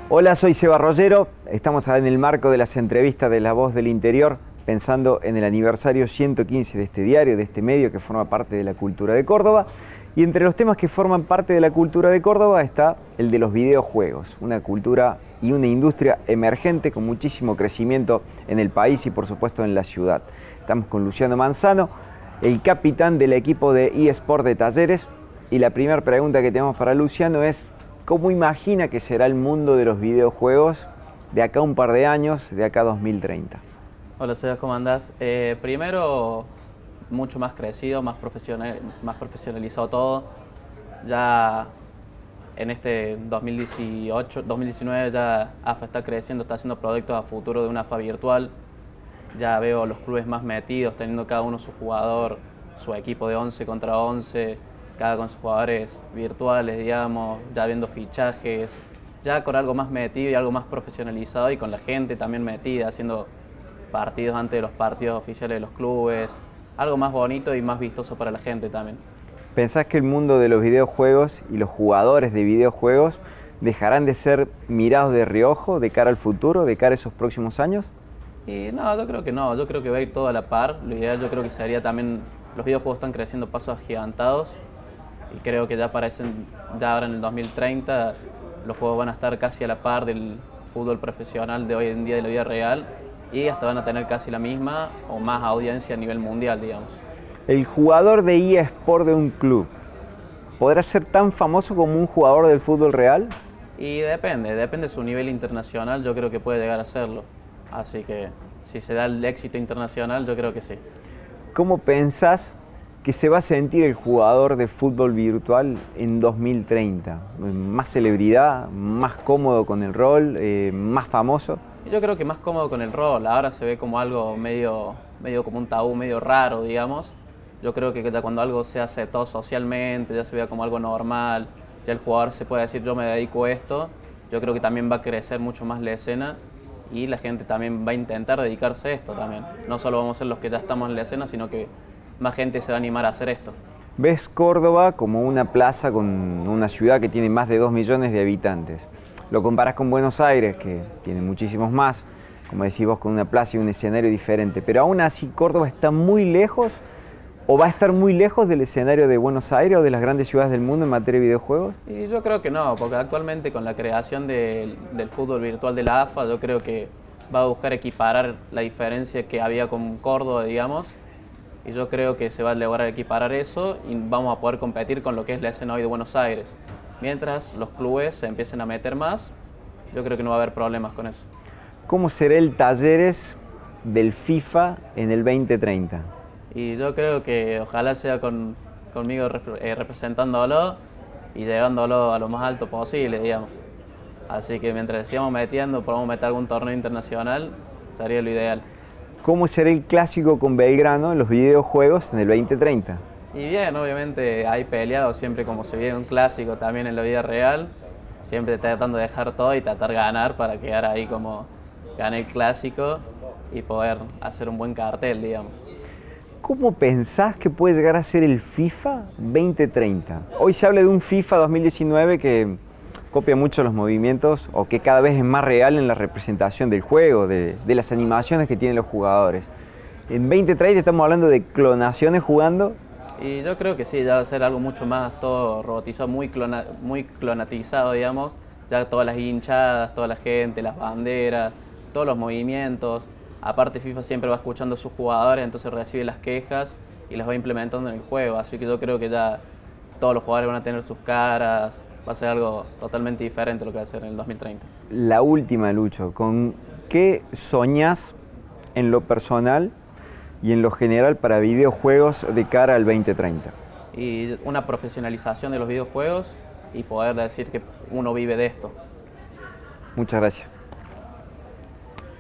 Hola, soy Seba Rollero. Estamos en el marco de las entrevistas de La Voz del Interior, pensando en el aniversario 115 de este diario, de este medio que forma parte de la cultura de Córdoba. Y entre los temas que forman parte de la cultura de Córdoba está el de los videojuegos, una cultura y una industria emergente con muchísimo crecimiento en el país y por supuesto en la ciudad. Estamos con Luciano Manzano, el capitán del equipo de eSport de Talleres. Y la primera pregunta que tenemos para Luciano es: ¿cómo imagina que será el mundo de los videojuegos de acá a un par de años, de acá a 2030? Hola, Sebas, ¿cómo andás? Primero, mucho más crecido, más profesionalizado todo. Ya en este 2019 ya AFA está creciendo, está haciendo proyectos a futuro de una AFA virtual. Ya veo los clubes más metidos, teniendo cada uno su jugador, su equipo de 11 contra 11, cada con sus jugadores virtuales, digamos, ya viendo fichajes, ya con algo más metido y algo más profesionalizado y con la gente también metida, haciendo partidos antes de los partidos oficiales de los clubes, algo más bonito y más vistoso para la gente también. ¿Pensás que el mundo de los videojuegos y los jugadores de videojuegos dejarán de ser mirados de reojo de cara al futuro, de cara a esos próximos años? Y no, yo creo que no, yo creo que va a ir todo a la par. Lo ideal yo creo que sería también, los videojuegos están creciendo a pasos agigantados y creo que ya ya ahora en el 2030 los juegos van a estar casi a la par del fútbol profesional de hoy en día, de la vida real, y hasta van a tener casi la misma o más audiencia a nivel mundial, digamos. ¿El jugador de eSport de un club podrá ser tan famoso como un jugador del fútbol real? Y depende de su nivel internacional, yo creo que puede llegar a serlo. Así que si se da el éxito internacional, yo creo que sí. ¿Cómo pensás que se va a sentir el jugador de fútbol virtual en 2030? ¿Más celebridad, más cómodo con el rol, más famoso? Yo creo que más cómodo con el rol. Ahora se ve como algo medio como un tabú, medio raro, digamos. Yo creo que ya cuando algo se hace todo socialmente, ya se vea como algo normal, ya el jugador se puede decir yo me dedico a esto, yo creo que también va a crecer mucho más la escena y la gente también va a intentar dedicarse a esto también. No solo vamos a ser los que ya estamos en la escena, sino que más gente se va a animar a hacer esto. ¿Ves Córdoba como una plaza con una ciudad que tiene más de 2 millones de habitantes? Lo comparás con Buenos Aires, que tiene muchísimos más, como decís vos, con una plaza y un escenario diferente. Pero aún así, ¿Córdoba está muy lejos o va a estar muy lejos del escenario de Buenos Aires o de las grandes ciudades del mundo en materia de videojuegos? Y yo creo que no, porque actualmente con la creación del fútbol virtual de la AFA, yo creo que va a buscar equiparar la diferencia que había con Córdoba, digamos, y yo creo que se va a lograr equiparar eso y vamos a poder competir con lo que es la escena hoy de Buenos Aires. Mientras los clubes se empiecen a meter más, yo creo que no va a haber problemas con eso. ¿Cómo será el Talleres del FIFA en el 2030? Y yo creo que ojalá sea conmigo representándolo y llevándolo a lo más alto posible, digamos. Así que mientras sigamos metiendo, podamos meter algún torneo internacional, sería lo ideal. ¿Cómo será el clásico con Belgrano en los videojuegos en el 2030? Y bien, obviamente hay peleado siempre como se viene un clásico también en la vida real, siempre tratando de dejar todo y tratar de ganar para quedar ahí como gané el clásico y poder hacer un buen cartel, digamos. ¿Cómo pensás que puede llegar a ser el FIFA 2030? Hoy se habla de un FIFA 2019 que copia mucho los movimientos o que cada vez es más real en la representación del juego, de las animaciones que tienen los jugadores. En 2030 estamos hablando de clonaciones jugando. Y yo creo que sí, ya va a ser algo mucho más todo robotizado, muy clonatizado, digamos. Ya todas las hinchadas, toda la gente, las banderas, todos los movimientos. Aparte FIFA siempre va escuchando a sus jugadores, entonces recibe las quejas y las va implementando en el juego. Así que yo creo que ya todos los jugadores van a tener sus caras, va a ser algo totalmente diferente lo que va a ser en el 2030. La última, Lucho, ¿con qué soñás en lo personal y en lo general para videojuegos de cara al 2030? Y una profesionalización de los videojuegos y poder decir que uno vive de esto. Muchas gracias.